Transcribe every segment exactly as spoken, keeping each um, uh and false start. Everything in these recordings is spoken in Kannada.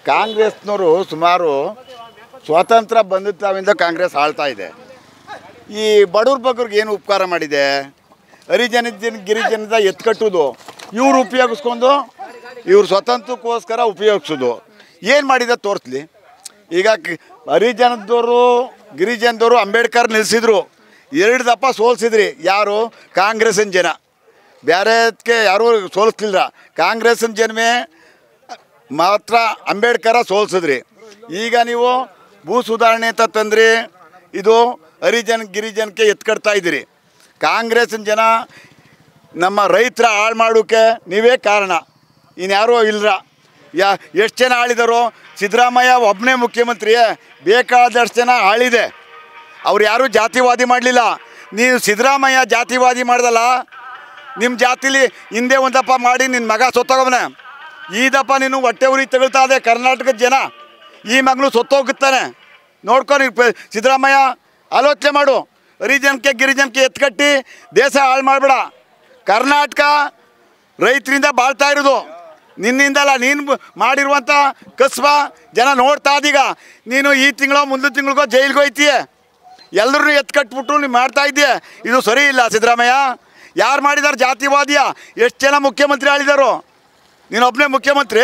ಕಾಂಗ್ರೆಸ್ನವರು ಸುಮಾರು ಸ್ವಾತಂತ್ರ್ಯ ಬಂದಿದ್ದಾವಿಂದ ಕಾಂಗ್ರೆಸ್ ಆಳ್ತಾ ಇದೆ. ಈ ಬಡವ್ರ ಬಗ್ಗರಿಗೆ ಏನು ಉಪಕಾರ ಮಾಡಿದೆ? ಹರಿಜನ ಗಿರಿಜನದ ಎತ್ಕಟ್ಟುವುದು ಇವ್ರು ಉಪಯೋಗಿಸ್ಕೊಂಡು ಇವ್ರು ಸ್ವತಂತ್ರಕ್ಕೋಸ್ಕರ ಉಪಯೋಗಿಸೋದು ಏನು ಮಾಡಿದೆ ತೋರಿಸ್ಲಿ. ಈಗ ಹರಿಜನದವರು ಗಿರಿಜನದವರು ಅಂಬೇಡ್ಕರ್ ನಿಲ್ಲಿಸಿದ್ರು, ಎರಡು ದಪ್ಪ ಸೋಲ್ಸಿದ್ರಿ. ಯಾರು? ಕಾಂಗ್ರೆಸ್ಸಿನ ಜನ. ಬೇರೆದಕ್ಕೆ ಯಾರೂ ಸೋಲಿಸ್ಲಿಲ್ಲ, ಕಾಂಗ್ರೆಸ್ಸಿನ ಜನವೇ ಮಾತ್ರ ಅಂಬೇಡ್ಕರ ಸೋಲ್ಸಿದ್ರಿ. ಈಗ ನೀವು ಭೂ ಸುಧಾರಣೆ ಅಂತ ತಂದ್ರಿ, ಇದು ಹರಿಜನ ಗಿರಿಜನಕ್ಕೆ ಎತ್ಕಡ್ತಾ ಇದ್ದೀರಿ. ಕಾಂಗ್ರೆಸ್ಸಿನ ಜನ ನಮ್ಮ ರೈತರ ಹಾಳು ಮಾಡೋಕ್ಕೆ ನೀವೇ ಕಾರಣ, ಇನ್ಯಾರೂ ಇಲ್ಲರ. ಯಾ ಎಷ್ಟು ಜನ ಆಳಿದರು? ಸಿದ್ದರಾಮಯ್ಯ ಒಬ್ಬನೇ ಮುಖ್ಯಮಂತ್ರಿಯೇ, ಬೇಕಾದಷ್ಟು ಜನ ಆಳಿದೆ. ಅವ್ರು ಯಾರೂ ಜಾತಿವಾದಿ ಮಾಡಲಿಲ್ಲ. ನೀವು ಸಿದ್ದರಾಮಯ್ಯ ಜಾತಿವಾದಿ ಮಾಡ್ದಲ್ಲ, ನಿಮ್ಮ ಜಾತಿಲಿ ಹಿಂದೆ ಒಂದಪ್ಪ ಮಾಡಿ ನಿನ್ನ ಮಗ ಸೊತ್ತೋಗವನೆ, ಈ ದಪ್ಪ ನೀನು ಹೊಟ್ಟೆ ಉರಿ ತಗೊಳ್ತಾ ಇದೆ ಕರ್ನಾಟಕದ ಜನ. ಈ ಮಗಳು ಸೊತ್ತೋಗುತ್ತಾನೆ ನೋಡ್ಕೊ. ನೀವು ಸಿದ್ದರಾಮಯ್ಯ ಆಲೋಚನೆ ಮಾಡು. ಹರಿಜನಕ್ಕೆ ಗಿರಿಜನಕ್ಕೆ ಎತ್ಕಟ್ಟಿ ದೇಶ ಹಾಳು ಮಾಡಬೇಡ. ಕರ್ನಾಟಕ ರೈತರಿಂದ ಬಾಳ್ತಾ ಇರೋದು ನಿನ್ನಿಂದಲ್ಲ. ನೀನು ಮಾಡಿರುವಂಥ ಕಸ್ಬ ಜನ ನೋಡ್ತಾ ಇದೀಗ. ನೀನು ಈ ತಿಂಗಳೋ ಮುಂದಿನ ತಿಂಗಳಿಗೋ ಜೈಲಿಗೆ ಹೋಯ್ತೀಯ. ಎಲ್ಲರೂ ಎತ್ಕಟ್ಬಿಟ್ಟು ನೀವು ಮಾಡ್ತಾ ಇದ್ದೀಯ. ಇದು ಸರಿ ಇಲ್ಲ ಸಿದ್ದರಾಮಯ್ಯ. ಯಾರು ಮಾಡಿದಾರೆ ಜಾತಿವಾದಿಯ? ಎಷ್ಟು ಜನ ಮುಖ್ಯಮಂತ್ರಿ ಆಳಿದರು? ನೀನೊಬ್ಬನೇ ಮುಖ್ಯಮಂತ್ರಿ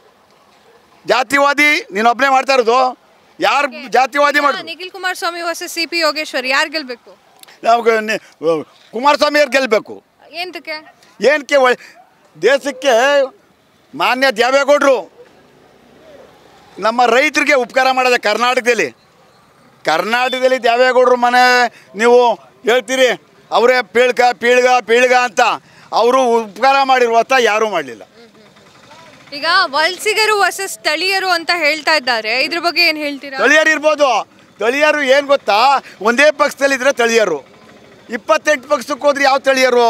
ಜಾತಿವಾದಿ, ನೀನೊಬ್ಬನೇ ಮಾಡ್ತಾ ಇರೋದು. ಯಾರು ಜಾತಿವಾದಿ ಮಾಡೋದು? Nikhil Kumaraswamy versus C P Yogeshwar ಯಾರು ಗೆಲ್ಬೇಕು? ನಮಗೆ ಕುಮಾರಸ್ವಾಮಿ ಅವ್ರು ಗೆಲ್ಲಬೇಕು. ಏನಕ್ಕೆ? ಏನಕ್ಕೆ? ದೇಶಕ್ಕೆ ಮಾನ್ಯ ದೇವೇಗೌಡರು ನಮ್ಮ ರೈತರಿಗೆ ಉಪಕಾರ ಮಾಡೋದೆ ಕರ್ನಾಟಕದಲ್ಲಿ. ಕರ್ನಾಟಕದಲ್ಲಿ ದೇವೇಗೌಡರು ಮನೆ ನೀವು ಹೇಳ್ತೀರಿ ಅವರೇ ಪೀಳ್ಗ ಪೀಳ್ಗ ಪೀಳ್ಗ ಅಂತ. ಅವರು ಉಪಕಾರ ಮಾಡಿರುವಂಥ ಯಾರೂ ಮಾಡಲಿಲ್ಲ. ಈಗ ವಲಸಿಗರು ವರ್ಸಸ್ ಸ್ಥಳೀಯರು ಅಂತ ಹೇಳ್ತಾ ಇದ್ದಾರೆ, ಇದ್ರ ಬಗ್ಗೆ ಏನು ಹೇಳ್ತೀರಾ? ಸ್ಥಳೀಯರು ಇರ್ಬೋದು. ಸ್ಥಳೀಯರು ಏನು ಗೊತ್ತಾ, ಒಂದೇ ಪಕ್ಷದಲ್ಲಿದ್ದರೆ ಸ್ಥಳೀಯರು. ಇಪ್ಪತ್ತೆಂಟು ಪಕ್ಷಕ್ಕೆ ಹೋದ್ರೆ ಯಾವ ಸ್ಥಳೀಯರು?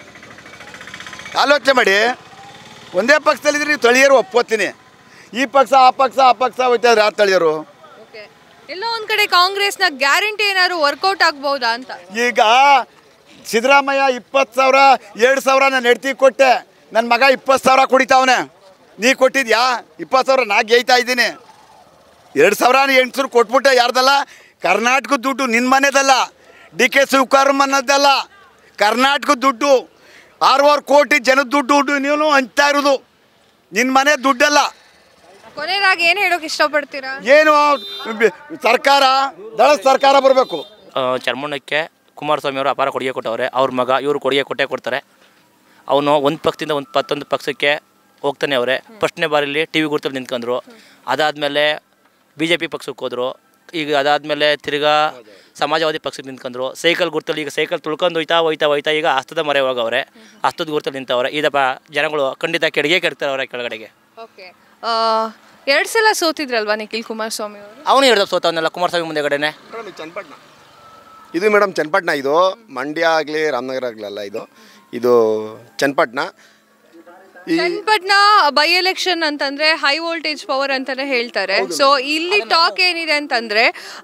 ಆಲೋಚನೆ ಮಾಡಿ. ಒಂದೇ ಪಕ್ಷದಲ್ಲಿದ್ರೆ ನೀವು ಸ್ಥಳೀಯರು ಒಪ್ಕೋತೀನಿ. ಈ ಪಕ್ಷ ಆ ಪಕ್ಷ ಆ ಪಕ್ಷ ಹೋಯ್ತಾ ಇದ್ರೆ ಯಾವ ಸ್ಥಳೀಯರು? ಎಲ್ಲೋ ಒಂದು ಕಡೆ ಕಾಂಗ್ರೆಸ್ನ ಗ್ಯಾರಂಟಿ ಏನಾದ್ರು ವರ್ಕೌಟ್ ಆಗ್ಬಹುದಾ ಅಂತ. ಈಗ ಸಿದ್ದರಾಮಯ್ಯ ಇಪ್ಪತ್ತು ಸಾವಿರ ಎರಡು ಸಾವಿರ ನಾನು ಹೆಡ್ತಿ ಕೊಟ್ಟೆ, ನನ್ನ ಮಗ ಇಪ್ಪತ್ತು ಸಾವಿರ ಕುಡಿತಾವನೆ. ನೀ ಕೊಟ್ಟಿದ್ಯಾ? ಇಪ್ಪತ್ತು ಸಾವಿರ ನಾ ಗೇಯ್ತಾ ಇದ್ದೀನಿ. ಎರಡು ಸಾವಿರ ಎಂಟು ಕೊಟ್ಬಿಟ್ಟೆ. ಯಾರ್ದಲ್ಲ? ಕರ್ನಾಟಕದ ದುಡ್ಡು, ನಿನ್ನ ಮನೆದಲ್ಲ, ಡಿ ಕೆ ಶಿವಕುಮಾರ್ ಮನೆದಲ್ಲ, ಕರ್ನಾಟಕದ ದುಡ್ಡು. ಆರೂವರೆ ಕೋಟಿ ಜನದ ದುಡ್ಡು ನೀವು ಹಂಚ್ತಾ ಇರೋದು, ನಿನ್ನ ಮನೆ ದುಡ್ಡಲ್ಲ. ಕೊನೆಯದಾಗಿ ಏನು ಹೇಳೋಕೆ ಇಷ್ಟಪಡ್ತೀರಾ? ಏನು ಸರ್ಕಾರ ದಳ ಸರ್ಕಾರ ಬರಬೇಕು. ಚರ್ಮಣ್ಣಕ್ಕೆ ಕುಮಾರಸ್ವಾಮಿ ಅವರು ಅಪಾರ ಕೊಡುಗೆ ಕೊಟ್ಟವ್ರೆ. ಅವ್ರ ಮಗ ಇವರು ಕೊಡುಗೆ ಕೊಟ್ಟೇ ಕೊಡ್ತಾರೆ. ಅವನು ಒಂದು ಪಕ್ಷದಿಂದ ಒಂದು ಮತ್ತೊಂದು ಪಕ್ಷಕ್ಕೆ ಹೋಗ್ತಾನೆ ಅವರೇ. ಫಸ್ಟ್ನೇ ಬಾರಿಲಿ ಟಿ ವಿ ಗುರ್ತಲ್ಲಿ ನಿಂತ್ಕೊಂಡ್ರು. ಅದಾದಮೇಲೆ ಬಿ ಜೆ ಪಿ ಪಕ್ಷಕ್ಕೆ ಹೋದರು. ಈಗ ಅದಾದಮೇಲೆ ತಿರ್ಗಾ ಸಮಾಜವಾದಿ ಪಕ್ಷಕ್ಕೆ ನಿಂತ್ಕೊಂಡ್ರು. ಸೈಕಲ್ ಗುರ್ತಲ್ಲಿ ಈಗ ಸೈಕಲ್ ತುಳ್ಕೊಂಡು ಹೋಯ್ತಾ ಹೋಯ್ತಾ ಹೋಯ್ತಾ ಈಗ ಹಸ್ತದ ಮೊರೆ ಹೋಗವ್ರೆ. ಹಸ್ತದ ಗುರ್ತಲ್ಲಿ ನಿಂತವ್ರೆ. ಇದಪ್ಪ ಜನಗಳು ಖಂಡಿತ ಕೆಳಗೆ ಕೆಡ್ತಾರೆ ಅವರ ಕೆಳಗಡೆಗೆ. ಓಕೆ, ಎರಡು ಸಲ ಸೋತಿದ್ರಲ್ವಾ ನಿಖಿಲ್ ಕುಮಾರಸ್ವಾಮಿ ಅವರು? ಅವನು ಎರಡು ಸೋತವನ್ನೆಲ್ಲ ಕುಮಾರಸ್ವಾಮಿ ಮುಂದೆಗಡೆನೆ. ಚನ್ನಪಟ್ಟಣ ಇದು ಮೇಡಮ್, ಚನ್ನಪಟ್ಟಣ ಇದು ಮಂಡ್ಯ ಆಗಲಿ ರಾಮನಗರ ಆಗಲಲ್ಲ, ಇದು ಇದು ಚನ್ನಪಟ್ಟಣ. ಚನ್ನಪಟ್ಟಣ ಬೈ ಎಲೆಕ್ಷನ್ ಅಂತಂದ್ರೆ ಹೈ ವೋಲ್ಟೇಜ್ ಪವರ್ ಅಂತಾನೆ ಹೇಳ್ತಾರೆ. ಸೊ ಇಲ್ಲಿ ಟಾಕ್ ಏನಿದೆ ಅಂತಂದ್ರೆ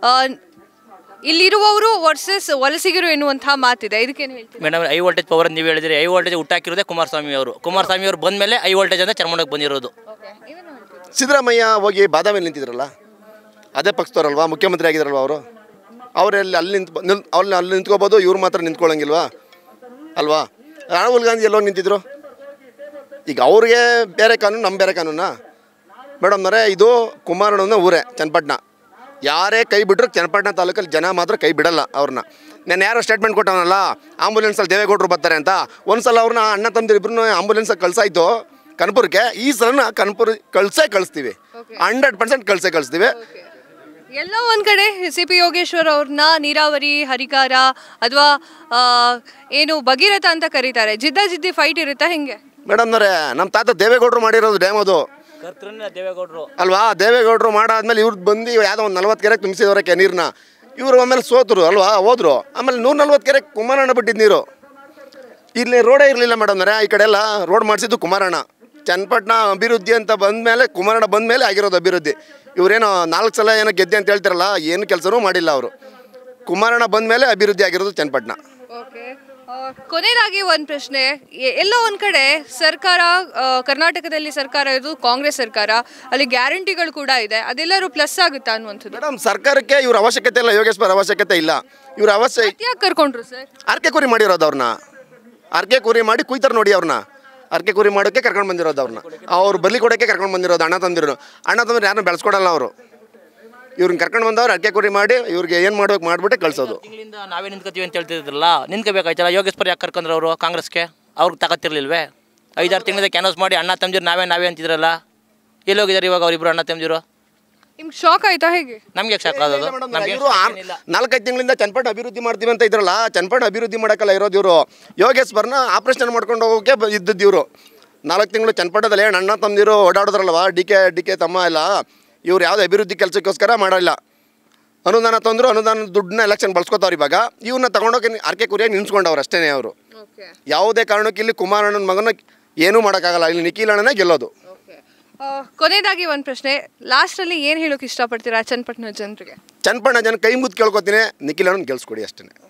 ಇಲ್ಲಿರುವವರು ವರ್ಸಸ್ ವಲಸಿಗರು ಎನ್ನುವಂತಹ ಮಾತಿದೆ. ಇದಕ್ಕೇನು ಹೇಳ್ತೀವಿ ಮೇಡಮ್? ಐ ವೋಲ್ಟೇಜ್ ಪವರ್ ನೀವು ಹೇಳಿದ್ರೆ ಐ ವೋಲ್ಟೇಜ್ ಹುಟ್ಟಾಕಿರೋದೇ ಕುಮಾರಸ್ವಾಮಿ ಅವರು. ಕುಮಾರಸ್ವಾಮಿ ಅವರು ಬಂದ ಮೇಲೆ ಐ ವೋಲ್ಟೇಜ್ ಅಂದರೆ ಚರ್ಮಣ್ಣಕ್ಕೆ ಬಂದಿರೋದು. ಸಿದ್ದರಾಮಯ್ಯ ಹೋಗಿ ಬಾದಾಮಿಯಲ್ಲಿ ನಿಂತಿದ್ರಲ್ಲ, ಅದೇ ಪಕ್ಷದವರಲ್ವಾ, ಮುಖ್ಯಮಂತ್ರಿ ಆಗಿದ್ರಲ್ವ ಅವರು. ಅವರೆಲ್ಲಿ ಅಲ್ಲಿ ನಿಂತು ನಿಲ್ ಅವ್ರಲ್ಲಿ ಅಲ್ಲಿ ನಿಂತ್ಕೋಬೋದು, ಇವ್ರು ಮಾತ್ರ ನಿಂತ್ಕೊಳ್ಳೋಂಗಿಲ್ವಾ ಅಲ್ವಾ? ರಾಹುಲ್ ಗಾಂಧಿ ಎಲ್ಲೋ ನಿಂತಿದ್ರು. ಈಗ ಅವ್ರಿಗೆ ಬೇರೆ ಕಾನೂನು, ನಮ್ಮ ಬೇರೆ ಕಾನೂನಾ ಮೇಡಮ್ನವರೇ? ಇದು ಕುಮಾರಣ್ಣನ ಊರೇ ಚನ್ನಪಟ್ಟಣ. ಯಾರೇ ಕೈ ಬಿಟ್ಟರು ಚನ್ನಪಟ್ಟಣ ತಾಲೂಕಲ್ಲಿ ಜನ ಮಾತ್ರ ಕೈ ಬಿಡಲ್ಲ ಅವ್ರನ್ನ. ನಾನು ಯಾರೋ ಸ್ಟೇಟ್ಮೆಂಟ್ ಕೊಟ್ಟವನಲ್ಲ, ಆಂಬುಲೆನ್ಸಲ್ಲಿ ದೇವೇಗೌಡರು ಬರ್ತಾರೆ ಅಂತ. ಒಂದು ಸಲ ಅವ್ರನ್ನ ಅಣ್ಣ ತಮ್ಮದಿರು ಇಬ್ಬರನ್ನ ಆಂಬುಲೆನ್ಸಲ್ಲಿ ಕಳ್ಸಾಯ್ತು ಕನಪುರಕ್ಕೆ. ಈ ಸಲನ ಕನಪುರ ಕಳ್ಸೇ ಕಳಿಸ್ತೀವಿ, ಹಂಡ್ರೆಡ್ ಪರ್ಸೆಂಟ್ ಕಳ್ಸೇ ಕಳಿಸ್ತೀವಿ. ಎಲ್ಲ ಒಂದು ಕಡೆ ಸಿ ಪಿ ಯೋಗೇಶ್ವರ್ ಅವ್ರನ್ನ ನೀರಾವರಿ ಹರಿಕಾರ ಅಥವಾ ಏನು ಭಗೀರಥ ಅಂತ ಕರೀತಾರೆ. ಜಿದ್ದ ಜಿದ್ದಿ ಫೈಟ್ ಇರುತ್ತಾ ಹಿಂಗೆ? ಮೇಡಮ್ನವರೇ, ನಮ್ಮ ತಾತ ದೇವೇಗೌಡರು ಮಾಡಿರೋದು ಡ್ಯಾಮ್ ಅದು ದೇವೇಗೌಡರು ಅಲ್ವಾ? ದೇವೇಗೌಡರು ಮಾಡಾದ್ಮೇಲೆ ಇವ್ರು ಬಂದು ಯಾವುದೋ ಒಂದು ನಲ್ವತ್ತು ಕೆರೆಗೆ ತುಂಬಿಸಿದವರಕ್ಕೆ ನೀರನ್ನ. ಇವರು ಆಮೇಲೆ ಸೋತರು ಅಲ್ವಾ, ಹೋದ್ರು. ಆಮೇಲೆ ನೂರ ನಲ್ವತ್ತು ಕೆರೆ ಕುಮಾರಣ್ಣ ಬಿಟ್ಟಿದ್ದು ನೀರು. ಇಲ್ಲಿ ರೋಡೇ ಇರಲಿಲ್ಲ ಮೇಡಮ್ನವರೇ. ಈ ಕಡೆ ಎಲ್ಲ ರೋಡ್ ಮಾಡಿಸಿದ್ದು ಕುಮಾರಣ್ಣ. ಚನ್ನಪಟ್ಟಣ ಅಭಿವೃದ್ಧಿ ಅಂತ ಬಂದಮೇಲೆ, ಕುಮಾರಣ್ಣ ಬಂದ ಮೇಲೆ ಆಗಿರೋದು ಅಭಿವೃದ್ಧಿ. ಇವರೇನೋ ನಾಲ್ಕು ಸಲ ಏನೋ ಗೆದ್ದೆ ಅಂತ ಹೇಳ್ತಾರಲ್ಲ, ಏನು ಕೆಲಸನೂ ಮಾಡಿಲ್ಲ ಅವರು. ಕುಮಾರಣ್ಣ ಬಂದ ಮೇಲೆ ಅಭಿವೃದ್ಧಿ ಆಗಿರೋದು ಚನ್ನಪಟ್ಟಣ. ಓಕೆ, ಆ, ಕೊನೆಯದಾಗಿ ಒಂದು ಪ್ರಶ್ನೆ, ಎ- ಎಲ್ಲೋ ಒಂದ್ ಕಡೆ ಸರ್ಕಾರ, ಆ, ಕರ್ನಾಟಕದಲ್ಲಿ ಸರ್ಕಾರ ಇದು ಕಾಂಗ್ರೆಸ್ ಸರ್ಕಾರ, ಅಲ್ಲಿ ಗ್ಯಾರಂಟಿಗಳು ಕೂಡ ಇದೆ, ಅದೆಲ್ಲರೂ ಪ್ಲಸ್ ಆಗುತ್ತಾ ಅನ್ನುವಂಥದ್ದು. ಮೇಡಮ್ ಸರ್ಕಾರಕ್ಕೆ ಇವ್ರ ಅವಶ್ಯಕತೆ ಇಲ್ಲ, ಯೋಗೇಶ್ವರ್ ಅವಶ್ಯಕತೆ ಇಲ್ಲ. ಇವ್ರ ಅವಶ್ಯ ಯಾಕೆ ಕರ್ಕೊಂಡ್ರು ಸರ್? ಅರ್ಕೆ ಕುರಿ ಮಾಡಿರೋದು ಅವ್ರನ್ನ, ಅರ್ಕೆ ಕುರಿ ಮಾಡಿ ಕುಯ್ತಾರೆ ನೋಡಿ ಅವ್ರನ್ನ. ಅರ್ಕೆ ಕುರಿ ಮಾಡೋಕ್ಕೆ ಕರ್ಕೊಂಡು ಬಂದಿರೋದು ಅವ್ರನ್ನ, ಅವ್ರು ಬಲಿ ಕೊಡೋಕ್ಕೆ ಕರ್ಕೊಂಡು ಬಂದಿರೋದು. ಅಣ್ಣ ತಂದಿರೋ ಅಣ್ಣ ತಂದ್ರೆ ಯಾರನ್ನೂ ಬೆಳೆಸ್ಕೊಡಲ್ಲ ಅವರು. ಇವ್ರನ್ನ ಕರ್ಕೊಂಡು ಬಂದವ್ರು ಅರ್ಕೆ ಕುರಿ ಮಾಡಿ ಇವ್ರಿಗೆ ಏನು ಮಾಡ್ಬೇಕು ಮಾಡಿಬಿಟ್ಟೆ ಕಳ್ಸೋದು. ತಿಂಗಳಿಂದ ನಾವೇ ನಿಂತ್ಕೋತೀವಿ ಅಂತ ಹೇಳ್ತಿದ್ರಲ್ಲ, ನಿಂತ್ಕೋಬೇಕಾಯ್ತಲ್ಲ. ಯೋಗೇಶ್ವರ್ ಯಾಕೆ ಕರ್ಕೊಂಡ್ರು ಅವರು ಕಾಂಗ್ರೆಸ್ಗೆ? ಅವ್ರಿಗೆ ತಗತ್ತಿರ್ಲಿಲ್ವೇ? ಐದಾರು ತಿಂಗಳಿಂದ ಕ್ಯಾನ್ವಸ್ ಮಾಡಿ ಅಣ್ಣ ತಮ್ಮದಿರು ನಾವೇ ನಾವೇ ಅಂತಿದ್ರಲ್ಲ, ಎಲ್ಲೋಗಿದ್ದಾರೆ ಇವಾಗ ಅವರಿಬ್ಬರು ಅಣ್ಣ ತಮ್ಮದಿರು? ನಿಮ್ಗೆ ಶಾಕ್ ಆಯ್ತಾ ಹೇಗೆ? ನಮ್ಗೆ ಶಾಕ್ ಆಗೋದು? ನಮಗೆ ಇವರು ನಾಲ್ಕೈದು ತಿಂಗಳಿಂದ ಚನ್ನಪಟ್ಟಣ ಅಭಿವೃದ್ಧಿ ಮಾಡ್ತೀವಿ ಅಂತ ಇದ್ರಲ್ಲ, ಚನ್ನಪಟ್ಟಣ ಅಭಿವೃದ್ಧಿ ಮಾಡೋಕ್ಕಲ್ಲ ಇರೋದು ಇವರು. ಯೋಗೇಶ್ವರ್ನ ಆಪ್ರೇಷನ್ ಮಾಡ್ಕೊಂಡು ಹೋಗೋಕೆ ಬ- ಇದ್ದದ್ದು ಇವರು. ನಾಲ್ಕು ತಿಂಗಳು ಚನ್ನಪಟ್ಟಣದಲ್ಲಿ ಏನು ಅಣ್ಣ ತಮ್ಮದಿರು ಓಡಾಡಿದ್ರಲ್ವ, ಡಿ ಕೆ ಡಿ ಕೆ ತಮ್ಮ ಎಲ್ಲ, ಇವ್ರು ಯಾವುದೇ ಅಭಿವೃದ್ಧಿ ಕೆಲಸಕ್ಕೋಸ್ಕರ ಮಾಡಿಲ್ಲ. ಅನುದಾನ ತಂದರು, ಅನುದಾನ ದುಡ್ಡನ್ನ ಎಲೆಕ್ಷನ್ ಬಳಸ್ಕೊತಾವ್ರು. ಇವಾಗ ಇವ್ರನ್ನ ತಗೊಂಡೋಗಿ ಅರ್ಕೆ ಕುರಿಯಾಗಿ ನಿಲ್ಸ್ಕೊಂಡವ್ರು ಅಷ್ಟೇ. ಅವರು ಯಾವುದೇ ಕಾರಣಕ್ಕೆ ಇಲ್ಲಿ ಕುಮಾರಣ್ಣನ ಮಗನ ಏನೂ ಮಾಡೋಕ್ಕಾಗಲ್ಲ, ಇಲ್ಲಿ ನಿಖಿಲ್ ಅಣ್ಣನೇ ಗೆಲ್ಲೋದು. ಆ, ಕೊನೆಯದಾಗಿ ಒಂದು ಪ್ರಶ್ನೆ, ಲಾಸ್ಟಲ್ಲಿ ಏನು ಹೇಳೋಕೆ ಇಷ್ಟಪಡ್ತೀರಾ ಚನ್ನಪಟ್ಟಣ ಜನರಿಗೆ? ಚನ್ನಪಟ್ಟಣ ಜನ ಕೈ ಮುದ್ದು ಕೇಳ್ಕೊತೀನಿ, ನಿಖಿಲ್ ಅಣ್ಣನ ಗೆಲ್ಸ್ಕೊಡಿ ಅಷ್ಟೇ.